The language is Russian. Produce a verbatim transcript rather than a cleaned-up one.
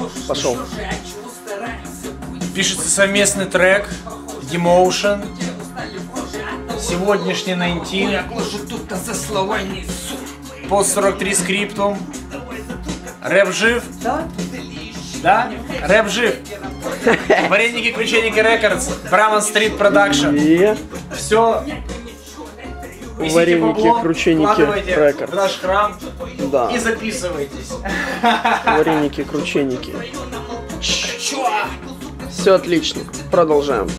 Пошел. Пишется совместный трек Demotion. Сегодняшний девятнадцать. Пост сорок три скриптум. Рэп жив? Да. Да? Рэп жив. Вареники, Крученики Рекордс. Браман Стрит Продакшн. Все. Вареники, Крученики Рекордс. В наш храм. Да. И записывайтесь. Вареники, Крученики. Все отлично. Продолжаем.